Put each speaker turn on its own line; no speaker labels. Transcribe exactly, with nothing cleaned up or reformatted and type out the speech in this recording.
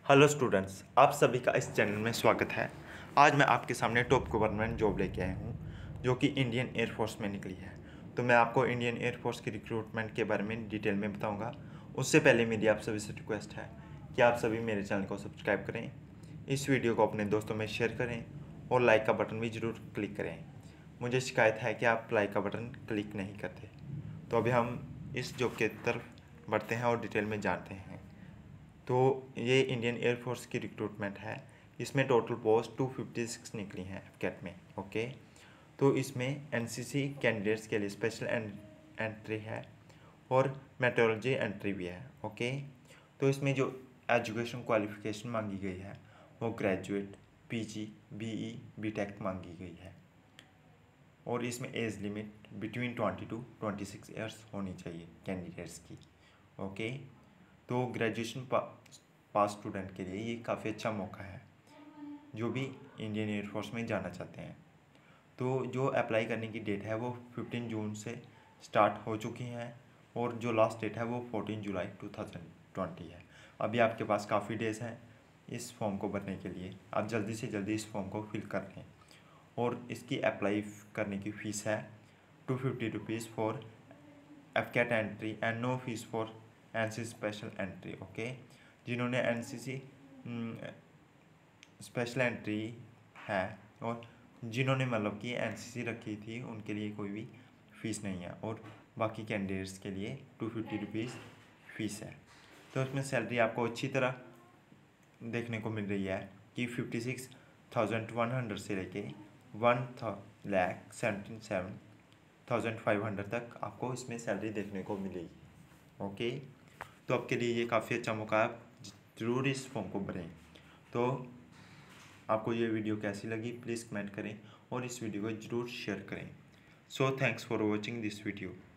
Hello students, आप सभी का इस चैनल में स्वागत है। आज मैं आपके सामने टॉप गवर्नमेंट जॉब लेके आया हूँ जो कि इंडियन एयरफोर्स में निकली है। तो मैं आपको इंडियन एयरफोर्स की रिक्रूटमेंट के बारे में डिटेल में बताऊँगा। उससे पहले मेरी आप सभी से रिक्वेस्ट है कि आप सभी मेरे चैनल को सब्सक्राइब करें, इस वीडियो को अपने दोस्तों में शेयर करें और लाइक का बटन भी ज़रूर क्लिक करें। मुझे शिकायत है कि आप लाइक का बटन क्लिक नहीं करते। तो अभी हम इस जॉब के तरफ बढ़ते हैं और डिटेल में जानते हैं। तो ये इंडियन एयरफोर्स की रिक्रूटमेंट है। इसमें total post two fifty six निकली हैं एफकेट में। ओके, तो इसमें एनसीसी कैंडिडेट्स के लिए स्पेशल एंट्री है और मेट्रोलॉजी एंट्री भी है। ओके, तो इसमें जो एजुकेशन क्वालिफिकेशन मांगी गई है वो ग्रेजुएट, पीजी, बीई, बीटेक मांगी गई है और इसमें age limit between twenty two twenty six years होनी चाहिए कैंडिडेट्स की। ओके, तो ग्रेजुएशन पा, पास स्टूडेंट के लिए ये काफ़ी अच्छा मौका है जो भी इंडियन एयरफोर्स में जाना चाहते हैं। तो जो अप्लाई करने की डेट है वो फिफ्टीन जून से स्टार्ट हो चुकी हैं और जो लास्ट डेट है वो fourteen July two thousand twenty है। अभी आपके पास काफ़ी डेज़ हैं इस फॉर्म को भरने के लिए। आप जल्दी से जल्दी इस फॉर्म को फिल कर लें और इसकी अप्लाई करने की फ़ीस है two fifty rupees for AFCAT entry and no fee for NCC special entry. Okay, जिन्होंने एनसीसी स्पेशल एंट्री है और जिन्होंने मतलब कि एनसीसी रखी थी उनके लिए कोई भी फ़ीस नहीं है और बाकी कैंडिडेट्स के लिए टू फिफ्टी रुपीज़ फ़ीस है। तो इसमें सैलरी आपको अच्छी तरह देखने को मिल रही है कि fifty six thousand one hundred से लेके one lakh seventy seven thousand five hundred तक आपको इसमें सैलरी देखने को मिलेगी। ओके, तो आपके लिए ये काफ़ी अच्छा मौका है, आप ज़रूर इस फॉर्म को भरें। तो आपको ये वीडियो कैसी लगी प्लीज़ कमेंट करें और इस वीडियो को ज़रूर शेयर करें। So thanks for watching this video.